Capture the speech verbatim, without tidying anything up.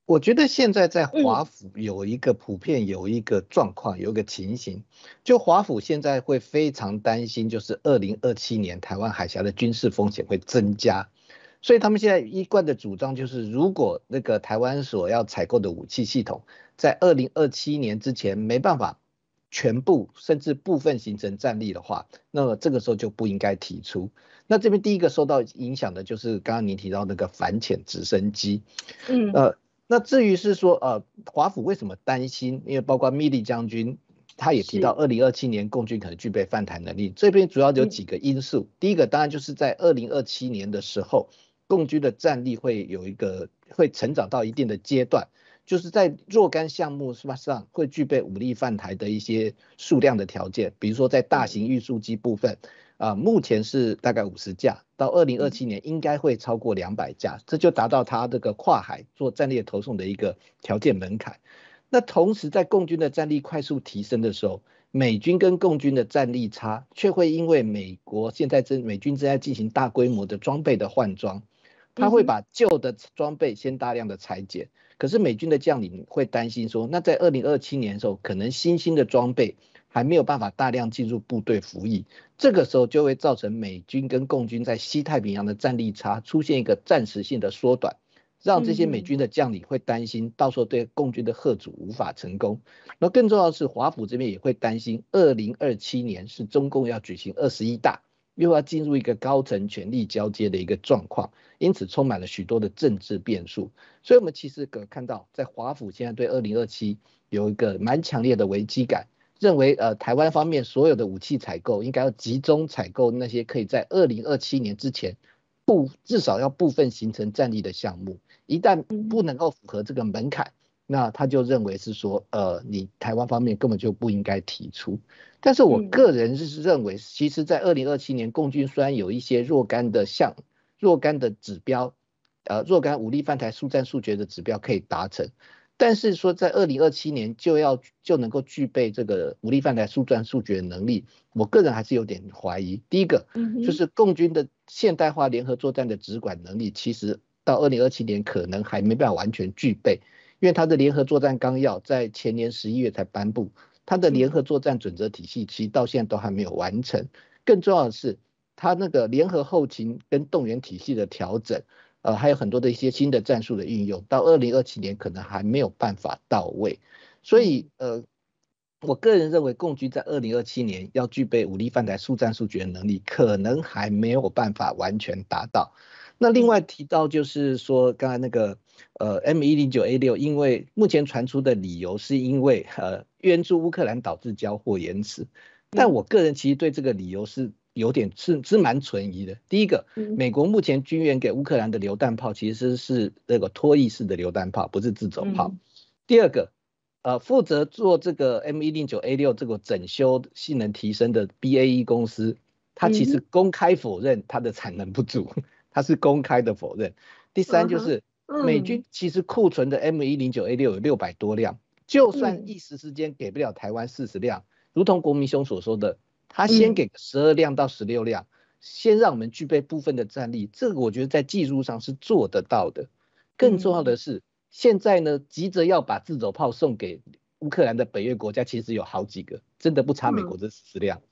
我觉得现在在嗯， 华府有一个普遍有一个状况，有一个情形，就华府现在会非常担心，就是二零二七年台湾海峡的军事风险会增加，所以他们现在一贯的主张就是，如果那个台湾所要采购的武器系统在二零二七年之前没办法全部甚至部分形成战力的话，那么这个时候就不应该提出。那这边第一个受到影响的就是刚刚您提到那个反潜直升机。 嗯， 呃，那至于是说，呃，华府为什么担心？因为包括密利将军，他也提到， 是， 二零二七年共军可能具备犯台能力。这边主要有嗯几个因素，第一个当然就是在二零二七年的时候，共军的战力会有一个会成长到一定的阶段，就是在若干项目上会具备武力犯台的一些数量的条件，比如说在大型嗯运输机部分。啊、呃目前是大概五十架，到二零二嗯七年应该会超过两百架，这就达到它这个跨海做战略投送的一个条件门槛。那同时，在共军的战力快速提升的时候，美军跟共军的战力差却会因为美国现在正美军正在进行大规模的装备的换装，他会嗯哼， 把旧的装备先大量的裁减。可是美军的将领会担心说，那在二零二七年的时候，可能新兴的装备还没有办法大量进入部队服役，这个时候就会造成美军跟共军在西太平洋的战力差出现一个暂时性的缩短，让这些美嗯哼， 军的将领会担心，到时候对共军的嚇阻无法成功。那更重要的是，华府这边也会担心，二零二七年是中共要举行二十一大，又要进入一个高层权力交接的一个状况，因此充满了许多的政治变数。所以，我们其实可看到，在华府现在对二零二七有一个蛮强烈的危机感。认为呃台湾方面所有的武器采购应该要集中采购那些可以在二零二七年之前部至少要部分形成战力的项目，一旦不嗯能够符合这个门槛，那他就认为是说呃你台湾方面根本就不应该提出。但是我嗯个人是认为，其实在二零二七年共军虽然有一些若干的项若干的指标，呃若干武力犯台速战速决的指标可以达成。但是说在二零二七年就要就能够具备这个武力犯台速战速决的能力，我个人还是有点怀疑。第一个嗯哼， 就是共军的现代化联合作战的指管能力，其实到二零二七年可能还没办法完全具备，因为它的联合作战纲要在前年十一月才颁布，它的联嗯合作战准则体系其实到现在都还没有完成。更重要的是，它那个联合后勤跟动员体系的调整。呃，还有很多的一些新的战术的运用，到二零二七年可能还没有办法到位，所以嗯呃，我个人认为共军在二零二七年要具备武力犯台速战速决的能力，可能还没有办法完全达到。那另外嗯提到就是说，刚才那个呃 M 一零九 A 六，因为目前传出的理由是因为呃援助乌克兰导致交货延迟，但嗯我个人其实对这个理由是有点是是蛮存疑的。第一个， 嗯美国目前军援给乌克兰的榴弹炮其实是那个拖曳式的榴弹炮，不是自走炮。 嗯第二个，呃，负责做这个 M 一零九 A 六这个整修性能提升的 B A E 公司，它其实嗯哼， 公开否认它的产能不足，它是公开的否认。第三嗯哼， 就是美嗯军其实库存的 M 一零九 A 六有六百多辆，就算嗯一时之间给不了台湾四十辆，如同国民兄所说的，他先嗯给十二辆到十六辆，先让我们具备部分的战力，这个我觉得在技术上是做得到的。更重要的嗯是，现在呢急着要把自走炮送给乌克兰的北约国家，其实有好几个，真的不差美国嗯。 这十辆。